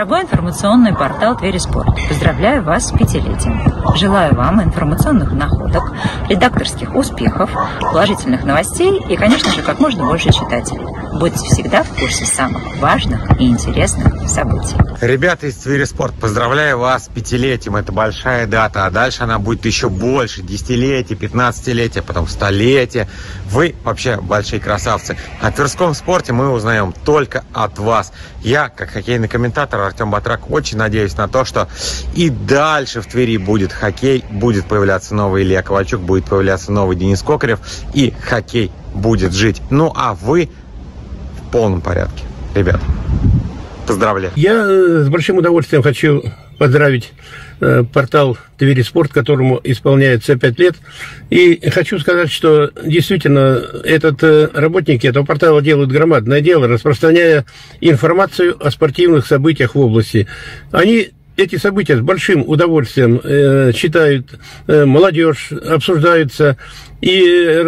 Дорогой информационный портал Твери Спорт, поздравляю вас с 5-летием. Желаю вам информационных находок, редакторских успехов, положительных новостей и, конечно же, как можно больше читателей. Будьте всегда в курсе самых важных и интересных событий. Ребята из Твери Спорт, поздравляю вас с 5-летием. Это большая дата, а дальше она будет еще больше. 10-летие, 15-летие, потом 100-летие. Вы вообще большие красавцы. О тверском спорте мы узнаем только от вас. Я, как хоккейный комментатор Артем Батрак, очень надеюсь на то, что и дальше в Твери будет хоккей, будет появляться новый Илья Ковальчук, будет появляться новый Денис Кокарев, и хоккей будет жить. Ну а вы в полном порядке. Ребят, поздравляю. Я с большим удовольствием хочу поздравить портал Твери Спорт, которому исполняется 5 лет. И хочу сказать, что действительно работники этого портала делают громадное дело, распространяя информацию о спортивных событиях в области. Они эти события с большим удовольствием читают, молодежь, обсуждаются. И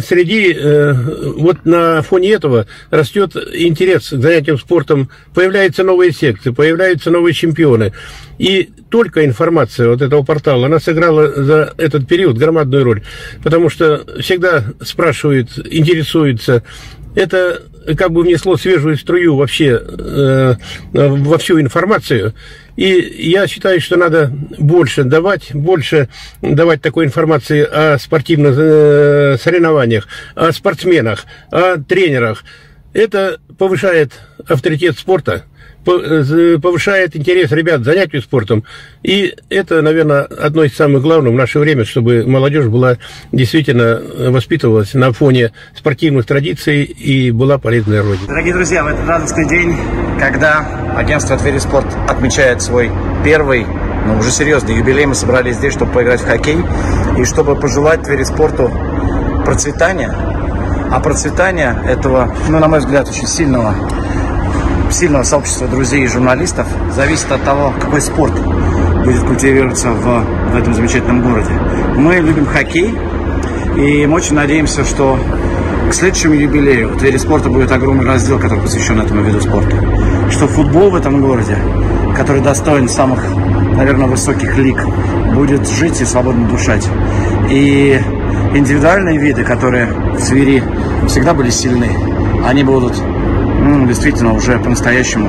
вот на фоне этого растет интерес к занятиям спортом, появляются новые секции, появляются новые чемпионы. И только информация вот этого портала, она сыграла за этот период громадную роль, потому что всегда спрашивают, интересуются. Это как бы внесло свежую струю вообще во всю информацию. И я считаю, что надо больше давать такой информации о спортивных соревнованиях, о спортсменах, о тренерах. Это повышает авторитет спорта, повышает интерес ребят к занятию спортом. И это, наверное, одно из самых главных в наше время, чтобы молодежь была действительно воспитывалась на фоне спортивных традиций и была полезной родине. Дорогие друзья, в этот радостный день, когда агентство Твери Спорт отмечает свой первый, но уже серьезный юбилей, мы собрались здесь, чтобы поиграть в хоккей и чтобы пожелать Твери Спорту процветания. А процветание этого, на мой взгляд, очень сильного сообщества друзей и журналистов зависит от того, какой спорт будет культивироваться в этом замечательном городе. Мы любим хоккей, и мы очень надеемся, что к следующему юбилею в Твери Спорта будет огромный раздел, который посвящен этому виду спорта. Что футбол в этом городе, который достоин самых, наверное, высоких лиг, будет жить и свободно дышать. И индивидуальные виды, которые в Твери всегда были сильны, они будут действительно уже по-настоящему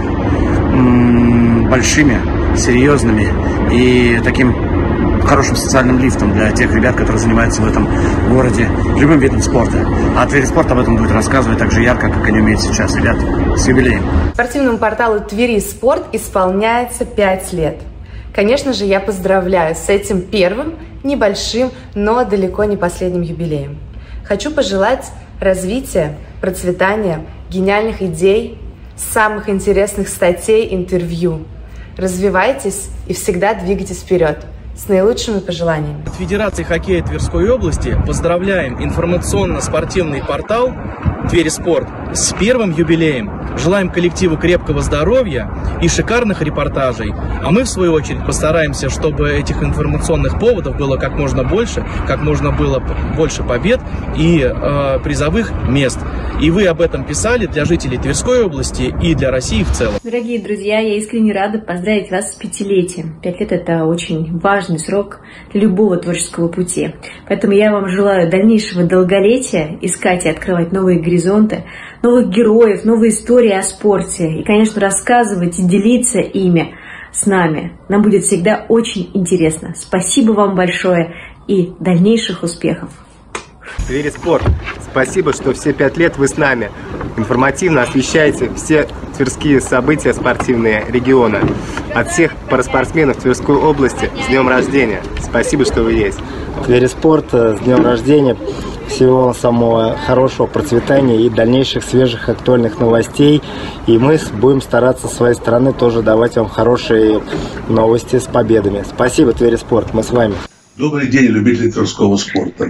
большими, серьезными и таким хорошим социальным лифтом для тех ребят, которые занимаются в этом городе любым видом спорта. А Твери Спорт об этом будет рассказывать так же ярко, как они умеют сейчас. Ребят, с юбилеем! Спортивному порталу Твери Спорт исполняется 5 лет. Конечно же, я поздравляю с этим первым, небольшим, но далеко не последним юбилеем. Хочу пожелать развития, процветания, гениальных идей, самых интересных статей, интервью. Развивайтесь и всегда двигайтесь вперед. С наилучшими пожеланиями. От Федерации хоккея Тверской области поздравляем информационно-спортивный портал Твери Спорт с первым юбилеем. Желаем коллективу крепкого здоровья и шикарных репортажей. А мы, в свою очередь, постараемся, чтобы этих информационных поводов было как можно больше, как можно было больше побед и призовых мест. И вы об этом писали для жителей Тверской области и для России в целом. Дорогие друзья, я искренне рада поздравить вас с 5-летием. 5 лет – это очень важный срок для любого творческого пути. Поэтому я вам желаю дальнейшего долголетия, искать и открывать новые горизонты, новых героев, новые истории о спорте. И, конечно, рассказывать и делиться ими с нами. Нам будет всегда очень интересно. Спасибо вам большое и дальнейших успехов. Твери Спорт, спасибо, что все 5 лет вы с нами. Информативно освещаете все тверские события спортивные региона. От всех параспортсменов Тверской области с днем рождения. Спасибо, что вы есть. Твери Спорт, с днем рождения. Всего самого хорошего, процветания и дальнейших свежих актуальных новостей. И мы будем стараться с своей стороны тоже давать вам хорошие новости с победами. Спасибо, Твери Спорт, мы с вами. Добрый день, любители тверского спорта.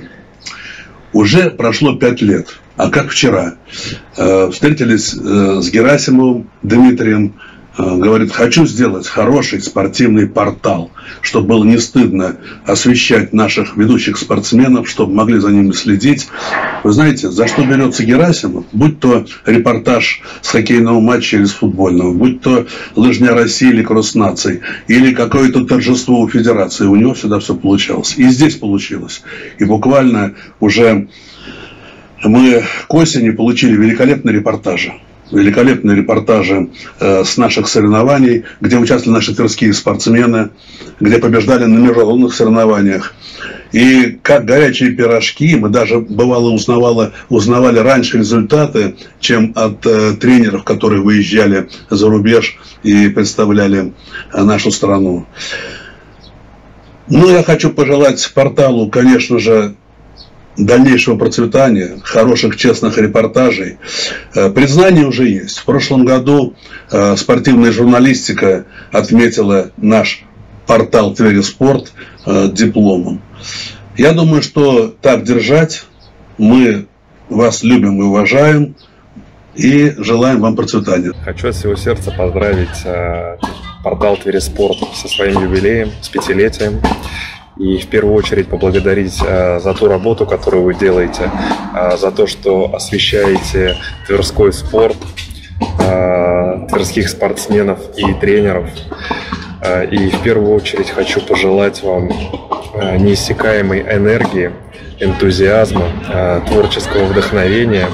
Уже прошло 5 лет, а как вчера. Встретились с Герасимовым Дмитрием, говорит: хочу сделать хороший спортивный портал, чтобы было не стыдно освещать наших ведущих спортсменов, чтобы могли за ними следить. Вы знаете, за что берется Герасимов? Будь то репортаж с хоккейного матча или с футбольного, будь то лыжня России или кросс наций, или какое-то торжество у федерации, у него всегда все получалось. И здесь получилось. И буквально уже мы к осени получили великолепные репортажи с наших соревнований, где участвовали наши тверские спортсмены, где побеждали на международных соревнованиях. И как горячие пирожки, мы даже бывало узнавали раньше результаты, чем от тренеров, которые выезжали за рубеж и представляли нашу страну. Ну, я хочу пожелать порталу, конечно же, дальнейшего процветания, хороших, честных репортажей. Признание уже есть. В прошлом году спортивная журналистика отметила наш портал Твери Спорт дипломом. Я думаю, что так держать. Мы вас любим и уважаем и желаем вам процветания. Хочу от всего сердца поздравить портал Твери Спорт со своим юбилеем, с 5-летием. И в первую очередь поблагодарить за ту работу, которую вы делаете, за то, что освещаете тверской спорт, тверских спортсменов и тренеров. И в первую очередь хочу пожелать вам неиссякаемой энергии, энтузиазма, творческого вдохновения.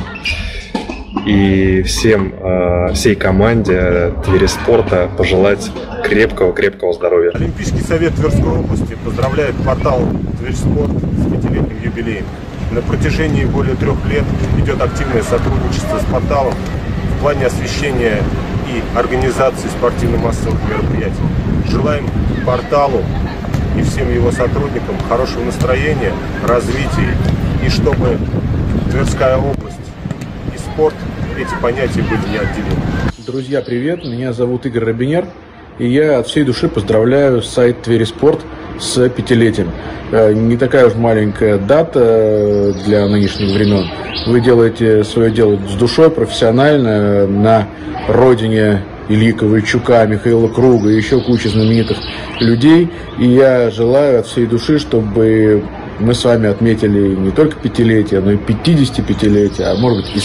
И всей команде Твери Спорта пожелать крепкого здоровья. Олимпийский совет Тверской области поздравляет портал Твери Спорт с 5-летним юбилеем. На протяжении более 3 лет идет активное сотрудничество с порталом в плане освещения и организации спортивно-массовых мероприятий. Желаем порталу и всем его сотрудникам хорошего настроения, развития, и чтобы Тверская область и спорт, эти понятия были неотделимы. Друзья, привет! Меня зовут Игорь Робинер, и я от всей души поздравляю сайт Твери Спорт с 5-летием. Не такая уж маленькая дата для нынешних времен. Вы делаете свое дело с душой, профессионально, на родине Ильи Ковальчука, Михаила Круга и еще куча знаменитых людей. И я желаю от всей души, чтобы мы с вами отметили не только 5-летие, но и 55-летие, а может быть и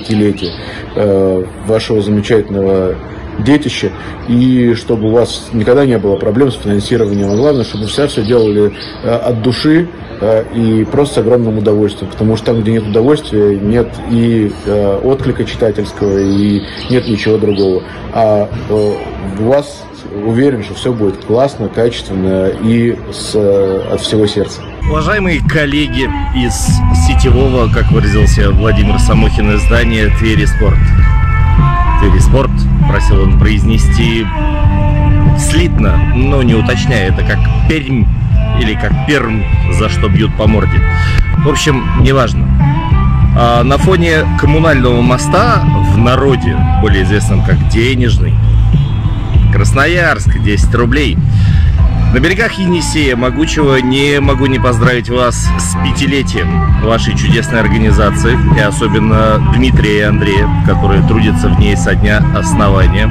105-летие вашего замечательного детища, и чтобы у вас никогда не было проблем с финансированием, а главное, чтобы вы все делали от души и просто с огромным удовольствием, потому что там, где нет удовольствия, нет и отклика читательского, и нет ничего другого. А у вас уверен, что все будет классно, качественно и от всего сердца. Уважаемые коллеги из сетевого, как выразился Владимир Самохин, издания Твери Спорт. Твери Спорт, просил он произнести слитно, но не уточняя, это как Пермь или как Перм, за что бьют по морде. В общем, неважно. На фоне коммунального моста, в народе более известном как Денежный, Красноярск, 10 рублей. На берегах Енисея Могучего не могу не поздравить вас с 5-летием вашей чудесной организации, и особенно Дмитрия и Андрея, которые трудятся в ней со дня основания.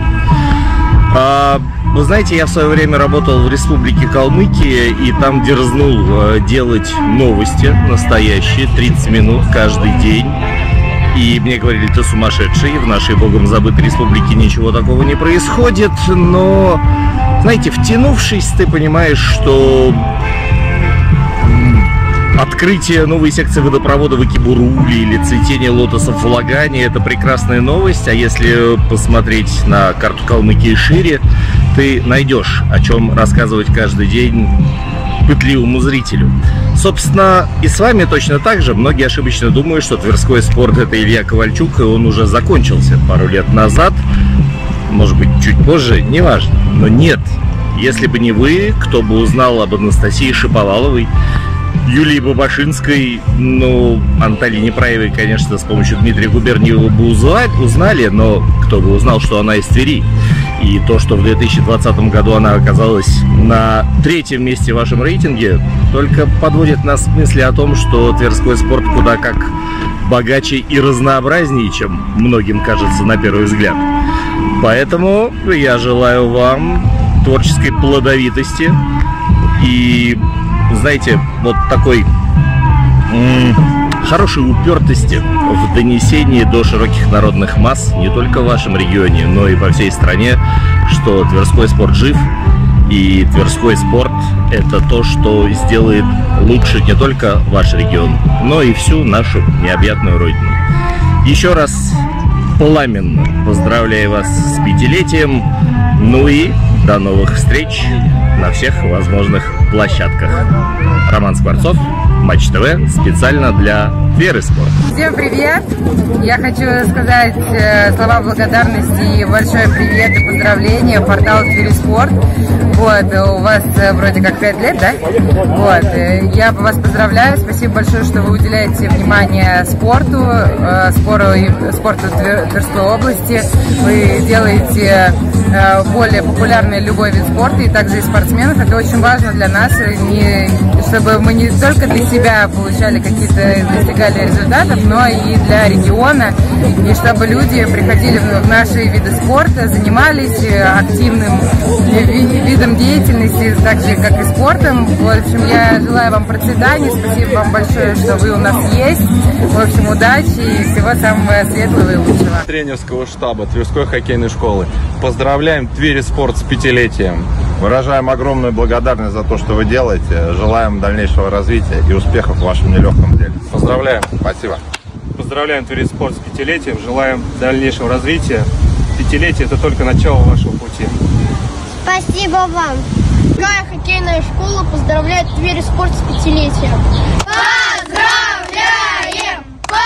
Вы знаете, я в свое время работал в Республике Калмыкия, и там дерзнул делать новости настоящие, 30 минут каждый день. И мне говорили: ты сумасшедший, в нашей богом забытой республике ничего такого не происходит. Но, знаете, втянувшись, ты понимаешь, что открытие новой секции водопровода в Экибуруле или цветение лотосов в Лагане — это прекрасная новость. А если посмотреть на карту Калмыкии шире, ты найдешь, о чем рассказывать каждый день пытливому зрителю. Собственно, и с вами точно так же. Многие ошибочно думают, что Тверской спорт — это Илья Ковальчук, и он уже закончился пару лет назад, может быть, чуть позже, неважно. Но нет, если бы не вы, кто бы узнал об Анастасии Шаповаловой, Юлии Бабашинской, ну, Анталии Неправевой, конечно, с помощью Дмитрия Губерниева бы узнали, но кто бы узнал, что она из Твери. И то, что в 2020 году она оказалась на 3-м месте в вашем рейтинге, только подводит нас к мысли о том, что Тверской спорт куда как богаче и разнообразнее, чем многим кажется на первый взгляд. Поэтому я желаю вам творческой плодовитости и, знаете, вот такой хорошей упертости в донесении до широких народных масс, не только в вашем регионе, но и по всей стране, что Тверской спорт жив, и Тверской спорт – это то, что сделает лучше не только ваш регион, но и всю нашу необъятную родину. Еще раз пламенно поздравляю вас с 5-летием, ну и до новых встреч на всех возможных площадках. Роман Скворцов, Матч ТВ, специально для Тверы Спорт. Всем привет! Я хочу сказать слова благодарности и большой привет и поздравления порталу Тверь Спорт. Вот, у вас вроде как 5 лет, да? Вот, я вас поздравляю, спасибо большое, что вы уделяете внимание спорту Тверской области. Вы делаете более популярный любой вид спорта и также и спортсменов. Это очень важно для нас, чтобы мы не только для себя получали какие-то, достигали результатов, но и для региона, и чтобы люди приходили в наши виды спорта, занимались активным видом деятельности, так же как и спортом. В общем, я желаю вам процветания, спасибо вам большое, что вы у нас есть. В общем, удачи и всего самого светлого и лучшего. Тренерского штаба Тверской хоккейной школы. Поздравляем Тверь Спорт с 5-летием. Выражаем огромную благодарность за то, что вы делаете. Желаем дальнейшего развития и успехов в вашем нелегком деле. Поздравляем. Спасибо. Поздравляем Тверь Спорт с 5-летием. Желаем дальнейшего развития. 5-летие – это только начало вашего пути. Спасибо вам. Тверская хоккейная школа поздравляет Тверь Спорт с 5-летием. Поздравляем!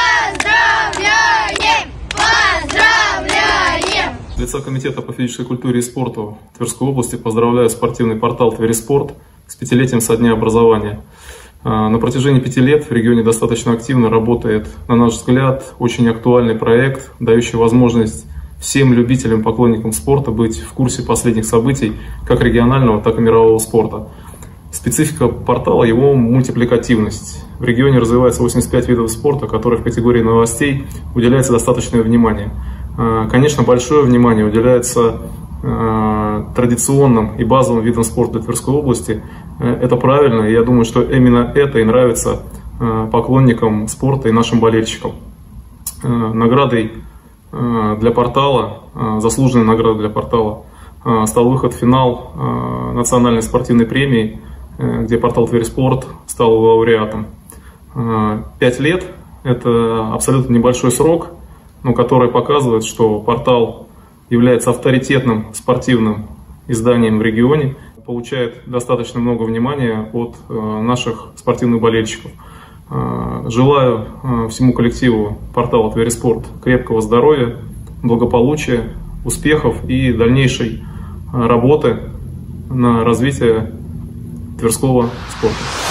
Поздравляем! Поздравляем! От лица комитета по физической культуре и спорту Тверской области поздравляю спортивный портал Тверь Спорт с 5-летием со дня образования. На протяжении 5 лет в регионе достаточно активно работает, на наш взгляд, очень актуальный проект, дающий возможность всем любителям, поклонникам спорта быть в курсе последних событий как регионального, так и мирового спорта. Специфика портала – его мультипликативность. В регионе развивается 85 видов спорта, которые в категории новостей уделяется достаточное внимание. Конечно, большое внимание уделяется традиционным и базовым видам спорта Тверской области. Это правильно, и я думаю, что именно это и нравится поклонникам спорта и нашим болельщикам. Наградой для портала, заслуженной наградой для портала, стал выход в финал национальной спортивной премии, где портал Тверь Спорт стал лауреатом. 5 лет – это абсолютно небольшой срок, но который показывает, что портал является авторитетным спортивным изданием в регионе, получает достаточно много внимания от наших спортивных болельщиков. Желаю всему коллективу портала Тверь Спорт крепкого здоровья, благополучия, успехов и дальнейшей работы на развитие тверского спорта.